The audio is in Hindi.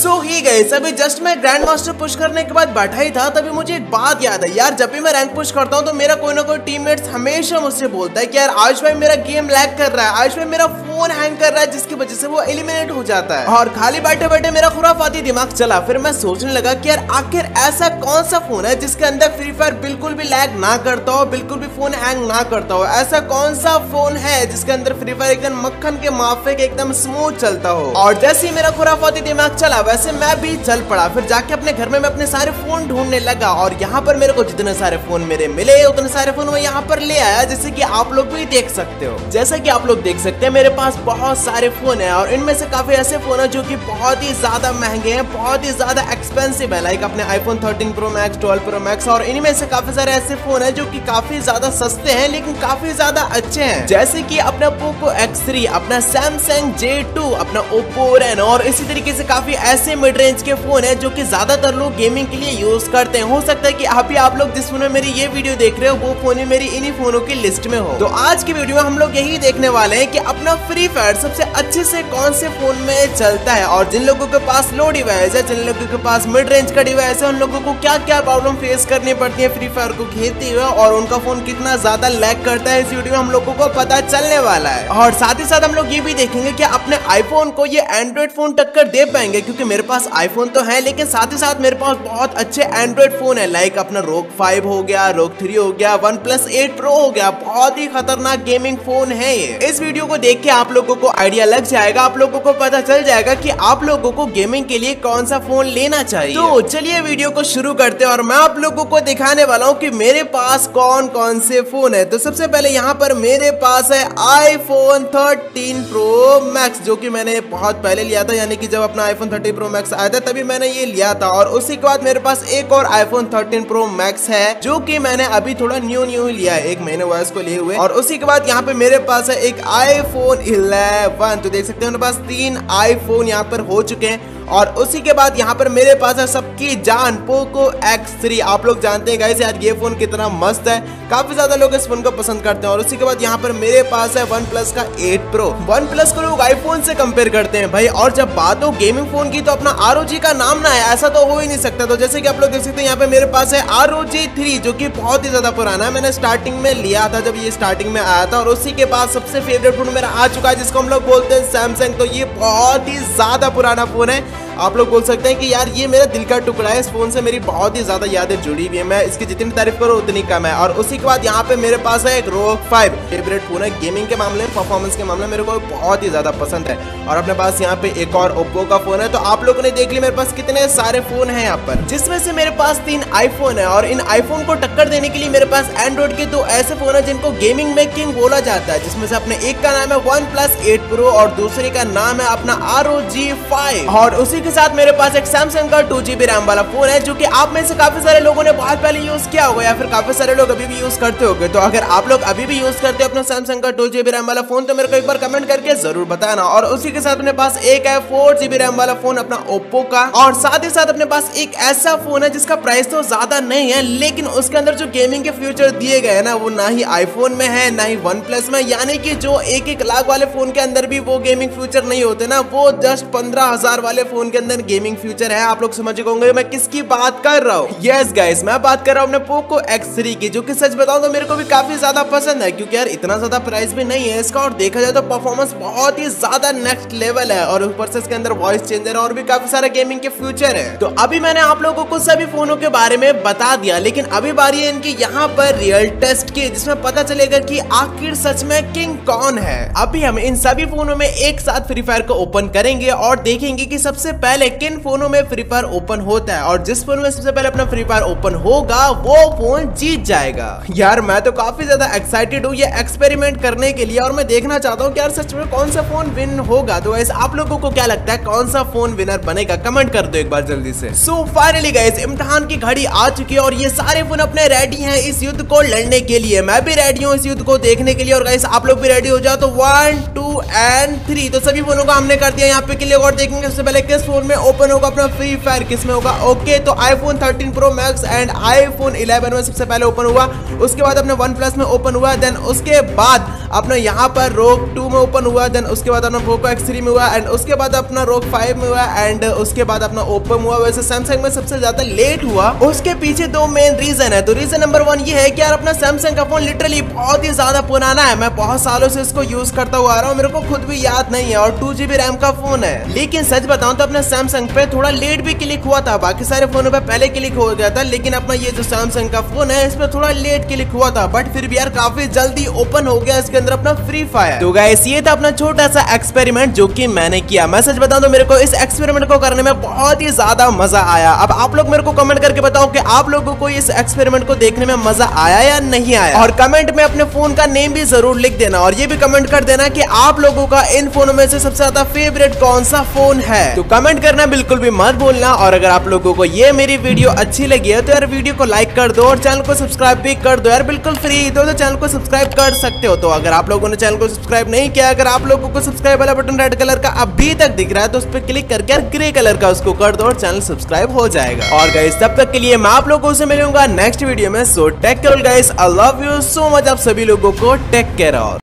सो ही गाइस, अभी जस्ट मैं ग्रैंड मास्टर पुश करने के बाद बैठा ही था, तभी मुझे एक बात याद है यार। जब भी मैं रैंक पुश करता हूँ तो मेरा कोई ना कोई टीममेट्स हमेशा मुझसे बोलता है कि यार आयुष भाई मेरा गेम लैग कर रहा है, आयुष भाई मेरा फोन हैंग कर रहा है, जिसकी वजह से वो एलिमिनेट हो जाता है। और खाली बैठे बैठे मेरा खुराफाती दिमाग चला, फिर मैं सोचने लगा कि यार आखिर ऐसा कौन सा फोन है जिसके अंदर फ्री फायर बिल्कुल भी लैग ना करता हो, बिल्कुल भी फोन हैंग ना करता हो। ऐसा कौन सा फोन है जिसके अंदर फ्री फायर एकदम मक्खन के माफे के एकदम स्मूथ चलता हो। और जैसे ही मेरा खुराफाती दिमाग चला वैसे मैं भी चल पड़ा। फिर जाके अपने घर में मैं अपने सारे फोन ढूंढने लगा और यहाँ पर मेरे को जितने सारे फोन मेरे मिले उतने सारे फोन मैं यहाँ पर ले आया, जैसे कि आप लोग भी देख सकते हो। जैसा कि आप लोग देख सकते हैं मेरे पास बहुत सारे फोन है और इनमें से काफी ऐसे फोन है जो कि बहुत ही ज्यादा महंगे हैं, बहुत ही ज्यादा एक्सपेंसिव है, लाइक अपने iPhone 13 pro max, 12 pro max. और इनमें से काफी सारे ऐसे फोन है जो कि काफी ज्यादा सस्ते हैं लेकिन काफी ज्यादा अच्छे हैं, जैसे कि अपना पोको X3, अपना सैमसंग J2, अपना ओप्पो Reno। और इसी तरीके से काफी ऐसे मिड रेंज के फोन है जो कि ज्यादातर लोग गेमिंग के लिए यूज करते हैं। हो सकता है कि अभी आप लोग जिस फोन में मेरी ये वीडियो देख रहे हो वो फोन ही मेरी इन्हीं फोनों की लिस्ट में हो। तो आज की वीडियो में हम लोग यही देखने वाले हैं कि अपना फ्री फायर सबसे अच्छे से कौन से फोन में चलता है और जिन लोगों के पास लो डिवाइस है, जिन लोगों के पास मिड रेंज का डिवाइस है, उन लोगों को क्या क्या प्रॉब्लम फेस करनी पड़ती है फ्री फायर को खेलते हुए और उनका फोन कितना ज्यादा लैग करता है। इस वीडियो में हम लोगों को पता चलने वाला है। और साथ ही साथ हम लोग ये भी देखेंगे कि अपने आईफोन को ये एंड्रॉइड फोन टक्कर दे पाएंगे, क्योंकि मेरे पास आईफोन तो है लेकिन साथ ही साथ मेरे पास बहुत अच्छे एंड्रॉइड फोन है, लाइक अपना रोग 5 हो गया, रोग 3 हो गया, OnePlus 8 Pro हो गया। बहुत ही खतरनाक गेमिंग फोन है ये। इस वीडियो को देख के आप लोगों को आइडिया लग जाएगा, आप लोगों को पता चल जाएगा कि आप लोगों को गेमिंग के लिए कौन सा फोन लेना चाहिए। तो चलिए वीडियो को शुरू करते हैं और मैं आप लोगों को दिखाने वाला हूँ कि मेरे पास कौन कौन से फोन है। तो सबसे पहले यहाँ पर मेरे पास है आईफोन 13 Pro Max, जो कि मैंने बहुत पहले लिया था, यानी कि जब अपना आईफोन 13 Pro Max आया था तभी मैंने ये लिया था। और उसी के बाद मेरे पास एक और आईफोन 13 Pro Max है जो कि मैंने अभी थोड़ा न्यू लिया है, 1 महीने हुआ इसको लिए हुए। और उसी के बाद यहाँ पे मेरे पास है एक आईफोन 11। तो देख सकते हैं मेरे पास 3 आईफोन यहाँ पर हो चुके हैं। और उसी के बाद यहाँ पर मेरे पास है सबकी जान पोको X3। आप लोग जानते हैं गाइस यार ये फोन कितना मस्त है, काफी ज्यादा लोग इस फोन को पसंद करते हैं। और उसी के बाद यहाँ पर मेरे पास है OnePlus का 8 Pro। OnePlus को लोग आईफोन से कंपेयर करते हैं भाई, और जब बात हो गेमिंग फोन की तो अपना ROG का नाम ना है ऐसा तो हो ही नहीं सकता। तो जैसे कि आप लोग देख सकते हैं यहाँ पे मेरे पास है ROG 3, जो कि बहुत ही ज्यादा पुराना है, मैंने स्टार्टिंग में लिया था जब ये स्टार्टिंग में आया था। और उसी के बाद सबसे फेवरेट फोन मेरा आ चुका है जिसको हम लोग बोलते हैं सैमसंग। तो ये बहुत ही ज्यादा पुराना फोन है, आप लोग बोल सकते हैं कि यार ये मेरा दिल का टुकड़ा है, इस फोन से मेरी बहुत ही ज्यादा यादें जुड़ी हुई है, मैं इसकी जितनी तारीफ करूँ उतनी कम है। और उसी के बाद यहाँ पे मेरे पास है एक रोग 5, फेवरेट फोन है गेमिंग के मामले में, परफॉर्मेंस के मामले में मेरे को बहुत ही ज्यादा पसंद है। और अपने पास यहाँ पे एक और ओप्पो का फोन है। तो आप लोगों ने देख लिया मेरे पास कितने सारे फोन है यहाँ पर, जिसमें से मेरे पास 3 आईफोन है। और इन आईफोन को टक्कर देने के लिए मेरे पास एंड्रॉइड के 2 ऐसे फोन है जिनको गेमिंग में किंग बोला जाता है, जिसमें से अपने एक का नाम है OnePlus 8 Pro और दूसरे का नाम है अपना ROG 5। और उसी के साथ मेरे पास सैमसंग का 2GB रैम वाला फोन है, जो कि आप में से काफी सारे लोगों ने बहुत पहले यूज किया होगा या फिर काफी सारे लोग अभी भी यूज करते होंगे। तो अगर आप लोग अभी भी यूज करते हो अपना सैमसंग का 2GB रैम वाला फोन तो मेरे को एक बार कमेंट करके जरूर बताना। और उसी के साथ अपने पास एक है 4GB रैम वाला फोन अपना ओप्पो का। और साथ ही साथ अपने पास एक ऐसा फोन है जिसका प्राइस तो ज्यादा नहीं है लेकिन उसके अंदर जो गेमिंग के फ्यूचर दिए गए ना वो ना ही आईफोन में है ना ही OnePlus में, यानी कि जो 1-1 लाख वाले फोन के अंदर भी वो गेमिंग फ्यूचर नहीं होते ना, वो जस्ट 15,000 वाले फोन के अंदर गेमिंग फ्यूचर है। आप लोग समझ होंगे मैं किसकी बात कर रहा हूँ। यस गाइस, मैं बात कर रहा हूँ अपने पोको X3 की, जो कि सच बताऊं तो मेरे को भी काफी ज्यादा पसंद है, क्योंकि यार इतना ज्यादा प्राइस भी नहीं है इसका और देखा जाए तो परफॉर्मेंस बहुत ही ज्यादा नेक्स्ट लेवल है। और ऊपर से इसके अंदर वॉइस चेंजर और भी काफी सारे गेमिंग के फ्यूचर है। तो अभी मैंने आप लोगों को सभी फोनों के बारे में बता दिया, लेकिन अभी बारी है इनकी यहाँ पर रियल टेस्ट की, जिसमें पता चलेगा कि आखिर सच में किंग कौन है। अभी हम इन सभी फोनों में एक साथ फ्री फायर को ओपन करेंगे और देखेंगे कि सबसे पहले किन फोनों में फ्री फायर ओपन होता है, और जिस फोन में सबसे पहले अपना फ्री फायर ओपन होगा वो फोन जीत जाएगा। यार मैं तो काफी ज्यादा एक्साइटेड हूँ ये एक्सपेरिमेंट करने के लिए और मैं देखना चाहता हूँ कि यार सच में कौन सा फोन विन होगा। तो ऐसे आप लोगों को क्या लगता है कौन सा फोन विनर बनेगा, कमेंट कर दो एक बार जल्दी से। सो फाइनली गाइस, इम्तिहान की घड़ी आ चुकी है और ये सारे फोन अपने रेडी हैं इस युद्ध को लड़ने के लिए। मैं भी रेडी हूँ इस युद्ध को देखने के लिए और गाइस आप लोग भी रेडी हो जाओ। तो 1, 2 and 3 तो सभी फोनों को हमने कर दिया यहाँ पे क्लिक और देखेंगे सबसे पहले किस फोन में ओपन होगा अपना फ्री फायर, किस में होगा। ओके, तो iPhone 13 Pro Max and iPhone 11 में सबसे पहले ओपन हुआ, उसके बाद अपने OnePlus में ओपन हुआ, देन उसके बाद अपना यहाँ पर रोग 2 में ओपन हुआ, देन उसके बाद अपना पोको X3 में हुआ, एंड उसके बाद अपना रोग 5 में हुआ, एंड उसके बाद अपना ओप्पो में हुआ। वैसे सैमसंग में सबसे ज्यादा लेट हुआ, उसके पीछे 2 मेन रीजन है। तो रीजन नंबर 1 ये है कि यार अपना सैमसंग का फोन लिटरली बहुत ही ज्यादा पुराना है, मैं बहुत सालों से इसको यूज करता हुआ आ रहा हूँ, मेरे को खुद भी याद नहीं है, और 2GB रैम का फोन है। लेकिन सच बताऊं तो अपना सैमसंग पे थोड़ा लेट भी क्लिक हुआ था, बाकी सारे फोनों पे पहले क्लिक हो गया था, लेकिन अपना ये जो सैमसंग का फोन है इस पे थोड़ा लेट क्लिक हुआ था, बट फिर भी यार काफी जल्दी ओपन हो गया इसके अंदर अपना फ्री फायर। तो गाइस ये था अपना छोटा सा एक्सपेरिमेंट जो कि मैंने किया। मैं सच बताऊं तो मेरे को इस एक्सपेरिमेंट को करने में बहुत ही ज्यादा मजा आया। अब आप लोग मेरे को कमेंट करके बताओ कि आप लोगों को इस एक्सपेरिमेंट को देखने में मजा आया या नहीं आया, और कमेंट में अपने फोन का नेम भी जरूर लिख देना, और ये भी कमेंट कर देना कि आप लोगों का इन फोनों में से सबसे ज्यादा फेवरेट कौन सा फोन है। तो कमेंट करना बिल्कुल भी मत भूलना, और अगर आप लोगों को ये मेरी वीडियो अच्छी लगी है तो यार वीडियो को लाइक कर दो और चैनल को सब्सक्राइब भी कर दो यार, बिल्कुल फ्री तो चैनल को सब्सक्राइब कर सकते हो। तो अगर आप लोगों ने चैनल को सब्सक्राइब नहीं किया, अगर आप लोगों को सब्सक्राइब वाला बटन रेड कलर का अभी तक दिख रहा है तो उस पर क्लिक करके यार ग्रे कलर का उसको कर दो और चैनल सब्सक्राइब हो जाएगा। और गाइस तब तक के लिए मैं आप लोगों से मिलूंगा नेक्स्ट वीडियो में। So take care guys, I love you so much. आप सभी लोगों को टेक केयर।